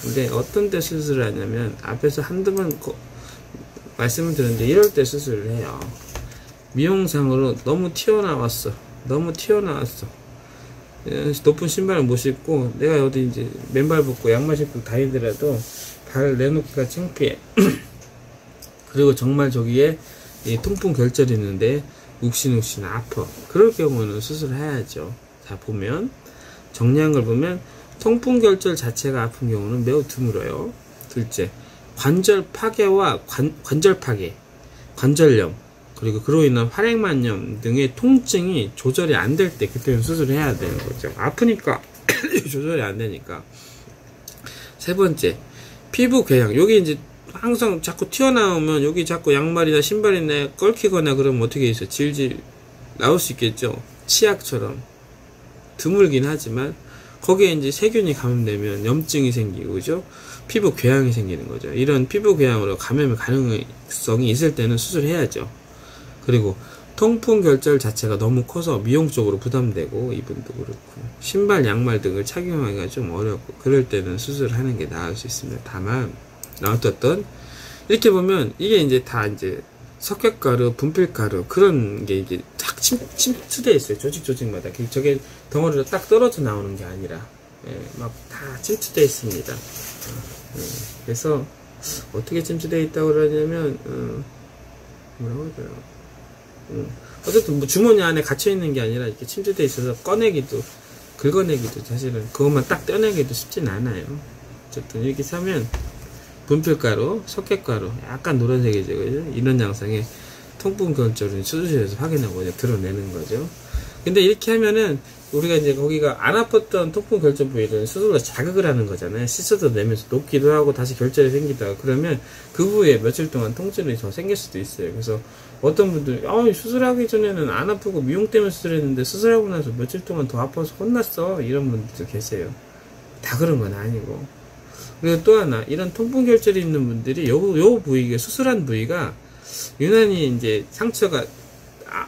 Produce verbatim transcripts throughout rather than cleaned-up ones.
근데 어떤 때 수술을 하냐면 앞에서 한두 번 거, 말씀을 드렸는데 이럴 때 수술을 해요. 미용상으로 너무 튀어나왔어. 너무 튀어나왔어. 높은 신발을 못 신고 내가 어디 이제 맨발 벗고 양말 신고 다니더라도 발 내놓기가 창피해. 그리고 정말 저기에 이 통풍 결절이 있는데 욱신욱신 아파. 그럴 경우는 수술을 해야죠. 자, 보면 정리한 걸 보면 통풍 결절 자체가 아픈 경우는 매우 드물어요. 둘째, 관절 파괴와 관, 관절 파괴, 관절염, 그리고 그로 인한 활액만염 등의 통증이 조절이 안 될 때 그때는 수술을 해야 되는 거죠. 아프니까 조절이 안 되니까. 세 번째, 피부 궤양. 여기 이제 항상 자꾸 튀어나오면 여기 자꾸 양말이나 신발이나 껄키거나 그러면 어떻게 있어? 질질 나올 수 있겠죠. 치약처럼 드물긴 하지만 거기에 이제 세균이 감염되면 염증이 생기고, 그죠? 피부 궤양이 생기는 거죠. 이런 피부 궤양으로 감염의 가능성이 있을 때는 수술해야죠. 그리고 통풍 결절 자체가 너무 커서 미용적으로 부담되고, 이분도 그렇고 신발, 양말 등을 착용하기가 좀 어렵고, 그럴 때는 수술을 하는 게 나을 수 있습니다. 다만 어떻든 이렇게 보면 이게 이제 다 이제 석회가루, 분필가루 그런 게 이게 딱 침, 침투되어 있어요. 조직 조직마다. 저게 덩어리로 딱 떨어져 나오는 게 아니라, 예, 막 다 침투되어 있습니다. 예, 그래서 어떻게 침투되어 있다고 그러냐면, 어, 뭐라고 해야 되나? 음, 어쨌든 뭐 주머니 안에 갇혀 있는 게 아니라 이렇게 침투되어 있어서 꺼내기도, 긁어내기도 사실은 그것만 딱 떼내기도 쉽진 않아요. 어쨌든 이렇게 사면 분필가루, 석회가루, 약간 노란색이죠, 그죠? 이런 양상의 통풍 결절은 수술실에서 확인하고 그냥 드러내는 거죠. 근데 이렇게 하면은 우리가 이제 거기가 안 아팠던 통풍 결절 부위를 스스로 자극을 하는 거잖아요. 씻어도 내면서 녹기도 하고 다시 결절이 생기다 하고, 그러면 그 부위에 며칠 동안 통증이 더 생길 수도 있어요. 그래서 어떤 분들이 아, 수술하기 전에는 안 아프고 미용 때문에 수술했는데 수술하고 나서 며칠 동안 더 아파서 혼났어, 이런 분들도 계세요. 다 그런 건 아니고. 그리고 또 하나, 이런 통풍 결절이 있는 분들이 요, 요 부위가, 수술한 부위가 유난히 이제 상처가 아,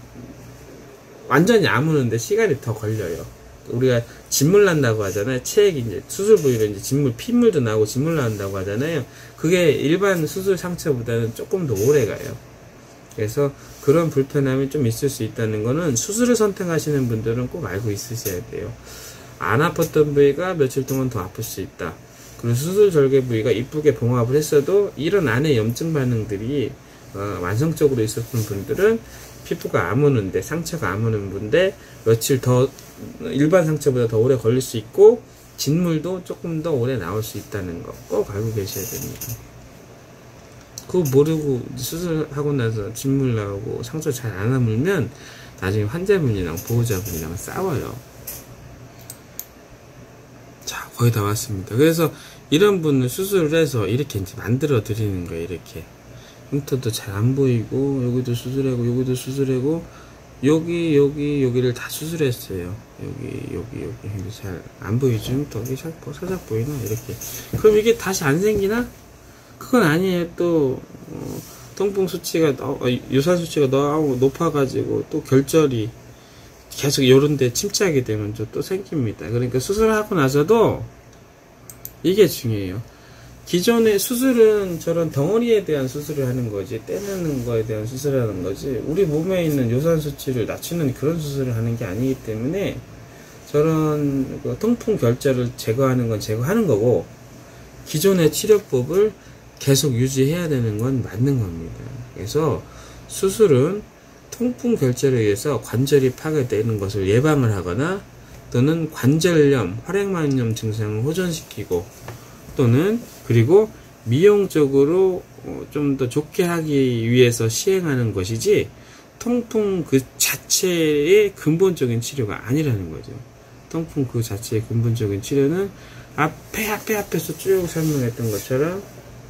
완전히 아무는데 시간이 더 걸려요. 우리가 진물 난다고 하잖아요. 체액이 이제 수술 부위로 이제 진물, 핏물도 나고 진물 난다고 하잖아요. 그게 일반 수술 상처보다는 조금 더 오래 가요. 그래서 그런 불편함이 좀 있을 수 있다는 거는 수술을 선택하시는 분들은 꼭 알고 있으셔야 돼요. 안 아팠던 부위가 며칠 동안 더 아플 수 있다. 그리고 수술 절개 부위가 이쁘게 봉합을 했어도 이런 안에 염증 반응들이 어, 완성적으로 있었던 분들은 피부가 아무는데, 상처가 아무는 분데 며칠 더 일반 상처보다 더 오래 걸릴 수 있고, 진물도 조금 더 오래 나올 수 있다는 거 꼭 알고 계셔야 됩니다. 그거 모르고 수술하고 나서 진물 나오고 상처 잘 안 아물면 나중에 환자분이랑 보호자분이랑 싸워요. 자, 거의 다 왔습니다. 그래서 이런 분을 수술을 해서 이렇게 이제 만들어 드리는 거예요. 이렇게 흉터도 잘 안 보이고, 여기도 수술하고 여기도 수술하고, 여기 여기 여기를 다 수술했어요. 여기 여기 여기 잘 안 보이죠? 흉터가 살짝 보이나? 이렇게. 그럼 이게 다시 안 생기나? 그건 아니에요. 또 어, 통풍 수치가 어, 유산 수치가 너무 높아가지고 또 결절이 계속 요런데 침착이 되면 또 생깁니다. 그러니까 수술하고 나서도 이게 중요해요. 기존의 수술은 저런 덩어리에 대한 수술을 하는 거지, 떼내는 거에 대한 수술을 하는 거지, 우리 몸에 있는 요산 수치를 낮추는 그런 수술을 하는 게 아니기 때문에 저런 그 통풍 결절을 제거하는 건 제거하는 거고, 기존의 치료법을 계속 유지해야 되는 건 맞는 겁니다. 그래서 수술은 통풍 결절에 의해서 관절이 파괴되는 것을 예방을 하거나, 또는 관절염, 활액만염 증상을 호전시키고, 또는 그리고 미용적으로 좀 더 좋게 하기 위해서 시행하는 것이지, 통풍 그 자체의 근본적인 치료가 아니라는 거죠. 통풍 그 자체의 근본적인 치료는 앞에 앞에 앞에서 쭉 설명했던 것처럼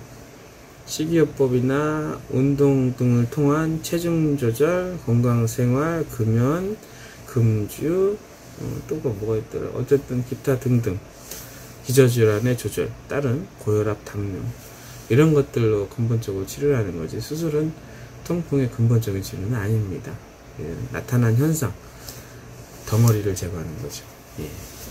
식이요법이나 운동 등을 통한 체중 조절, 건강생활, 금연, 금주, 어, 또 뭐가 있더라. 어쨌든 기타 등등 기저질환의 조절, 다른 고혈압, 당뇨 이런 것들로 근본적으로 치료를 하는 거지, 수술은 통풍의 근본적인 치료는 아닙니다. 예, 나타난 현상, 덩어리를 제거하는 거죠. 예.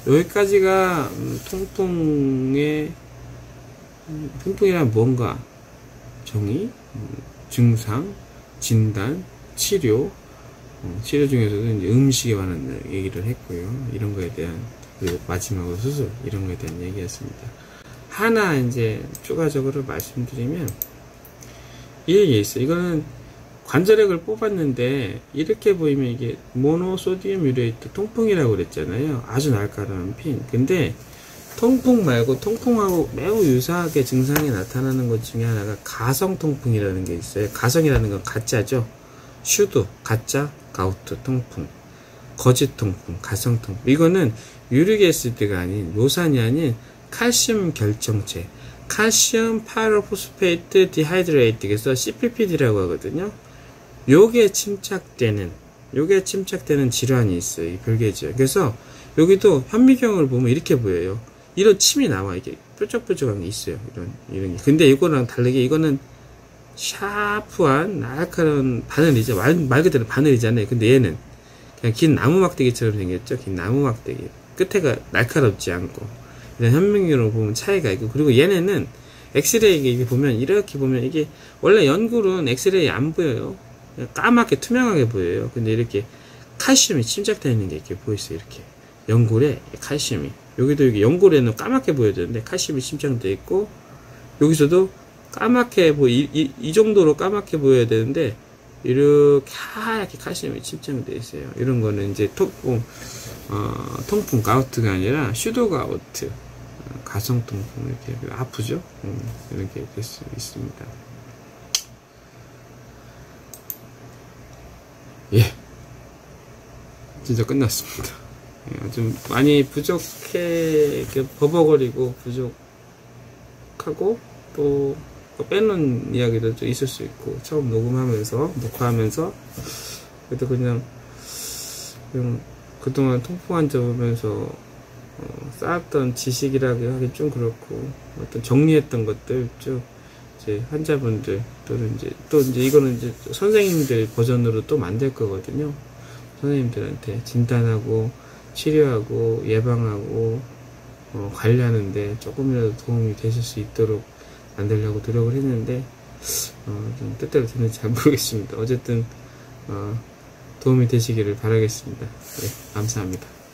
여기까지가 음, 통풍의 음, 통풍이란 뭔가 정의, 음, 증상, 진단, 치료, 어, 치료 중에서도 이제 음식에 관한 얘기를 했고요. 이런 거에 대한, 그리고 마지막으로 수술, 이런 거에 대한 얘기였습니다. 하나 이제 추가적으로 말씀드리면, 이 얘기 있어요. 이거는 관절액을 뽑았는데, 이렇게 보이면 이게 모노소디움 유레이트 통풍이라고 그랬잖아요. 아주 날카로운 핀. 근데, 통풍 말고 통풍하고 매우 유사하게 증상이 나타나는 것 중에 하나가 가성 통풍이라는 게 있어요. 가성이라는 건 가짜죠. 슈도, 가짜, 가우트, 통풍. 거짓 통풍, 가성 통풍. 이거는 유릭애시드가 아닌, 요산이 아닌 칼슘 결정체. 칼슘 파이로포스페이트 디하이드레이트. 그래서 씨피피디라고 하거든요. 요게 침착되는, 요게 침착되는 질환이 있어요. 이 별개죠. 그래서 여기도 현미경을 보면 이렇게 보여요. 이런 침이 나와. 이게 뾰족뾰족한 게 있어요. 이런, 이런 게. 근데 이거랑 다르게 이거는 샤프한 날카로운 바늘이죠. 말, 말 그대로 바늘이잖아요. 근데 얘는 그냥 긴 나무 막대기처럼 생겼죠. 긴 나무 막대기. 끝에가 날카롭지 않고. 이런 현미경으로 보면 차이가 있고. 그리고 얘네는 엑스레이 이게 보면 이렇게 보면 이게 원래 연골은 엑스레이 안 보여요. 그냥 까맣게 투명하게 보여요. 근데 이렇게 칼슘이 침착되어 있는 게 이렇게 보이세요. 이렇게. 연골에 칼슘이. 여기도 여기 연골에는 까맣게 보여야 되는데 칼슘이 침착되어 있고, 여기서도 까맣게 뭐 이, 이, 이 정도로 까맣게 보여야 되는데 이렇게 하얗게 칼슘이 침착되어 있어요. 이런 거는 이제 통풍, 어, 통풍 가우트가 아니라 슈도 가우트, 어, 가성 통풍. 이렇게 아프죠? 음, 이렇게 될 수 있습니다. 예, 진짜 끝났습니다. 좀 많이 부족해, 버벅거리고 부족하고 또 빼놓은 이야기도 좀 있을 수 있고, 처음 녹음하면서 녹화하면서 그래도 그냥, 그냥 그동안 통풍한 적으면서 어, 쌓았던 지식이라고 하기 좀 그렇고, 어떤 정리했던 것들 쭉 이제 환자분들 또는 이제 또 이제 이거는 이제 선생님들 버전으로 또 만들 거거든요. 선생님들한테 진단하고 치료하고 예방하고 어, 관리하는데 조금이라도 도움이 되실 수 있도록 만들려고 노력을 했는데 어, 좀 뜻대로 됐는지 잘 모르겠습니다. 어쨌든 어, 도움이 되시기를 바라겠습니다. 네, 감사합니다.